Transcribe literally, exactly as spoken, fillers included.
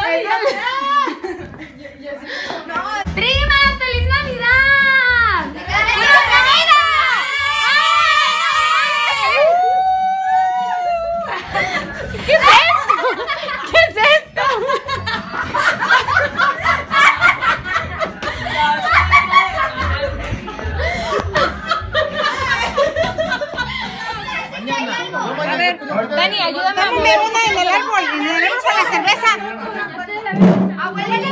Navidad! ¡Primas, feliz Navidad! ¡Bienvenida! ¿Qué es esto? ¿Qué es esto? A ver, Dani, ayúdame a mover una en el árbol y le damos a la cerveza. Abuela,